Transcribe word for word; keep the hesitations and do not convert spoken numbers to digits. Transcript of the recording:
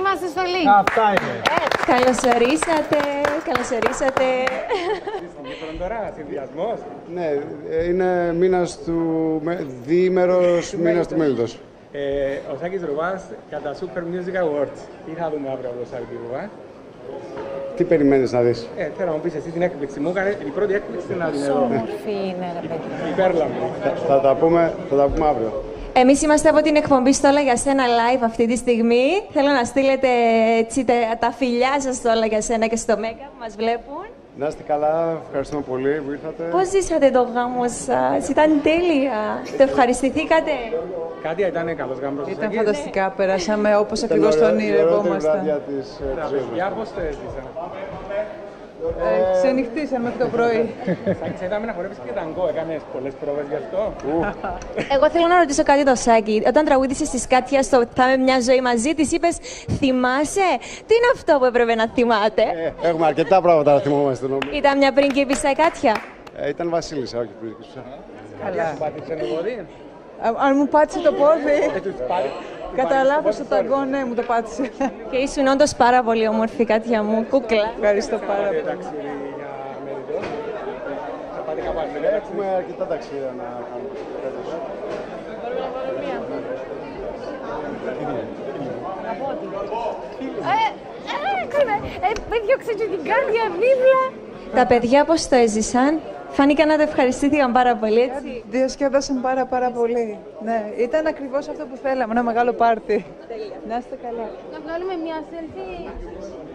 είμαστε στο link. Αυτά είναι. Καλώς ορίσατε, καλώς ορίσατε. Τώρα, συνδυασμός. Ναι, είναι μήνας του... διήμερος μήνας του μέλητος. Ε, ο Σάκης Ρουβάς κατά Super Music Awards. Τι θα δούμε αύριο από το Σάκη Ρουβά? Τι περιμένεις να δεις? Ε, θέλω να μου πεις εσύ την έκπληξη μου. Έκανε η πρώτη έκπληξη να την Πόσο εδώ. όμορφη είναι, ρε παιδί. Υπέρλαμπη. Θα, θα, τα πούμε, θα τα πούμε αύριο. Εμείς είμαστε από την εκπομπή «Στο Όλα για Σένα» live αυτή τη στιγμή. Θέλω να στείλετε έτσι, τα, τα φιλιά σας στο Όλα για Σένα και στο Μέγκα που μας βλέπουν. Να είστε καλά, ευχαριστούμε πολύ που ήρθατε. Πώς ζήσατε το γάμο σας? Ήταν τέλεια. Το ευχαριστηθήκατε? Κάτι ήταν καλός γάμπρος. Ήταν φανταστικά, περάσαμε όπως ακριβώς το ονειρευόμασταν. Τα παιδιά πώς το έζησαν? Ε, ξενυχτήσαμε μέχρι το πρωί. Σάκη, είδαμε να χορεύεις και ταγκό. Έκανες πολλές πρόβες γι' αυτό? Εγώ θέλω να ρωτήσω κάτι το Σάκη. Όταν τραγούδησες της Κάτια στο «Θα είμαι μια ζωή μαζί», της είπες «Θυμάσαι». Τι είναι αυτό που έπρεπε να θυμάται? Ε, έχουμε αρκετά πράγματα να θυμόμαστε. Νομίζω. Ήταν μια πριγκίπισσα η Κάτια? Ε, ήταν βασίλισσα, όχι πρίγκιψα. Καλά. Σου πάτησε το πόδι? Αν μου πάτησε το πόδι, Ε, τους πάρει- κατά λάθος το ταγκό, ναι, μου το πάτησε. Και ήσουν όντως πάρα πολύ όμορφη, Κάτια μου. Κούκλα. Ευχαριστώ πάρα Πάτε πολύ. ταξίδι για μεριτό? Θα πάτε κάπου άλλο? Έχουμε αρκετά ταξίδια να κάνουμε. φέτος. Ε, ε, κάνε, ε, έδιωξε και την Κάτια δίπλα. Τα παιδιά πώς το έζησαν? Φάνηκαν να το ευχαριστήθηκαν πάρα πολύ, έτσι. Διασκέδασαν πάρα πάρα πολύ. Ναι, ήταν ακριβώς αυτό που θέλαμε, ένα μεγάλο πάρτι. Να είστε καλά. Να βγάλουμε μια selfie.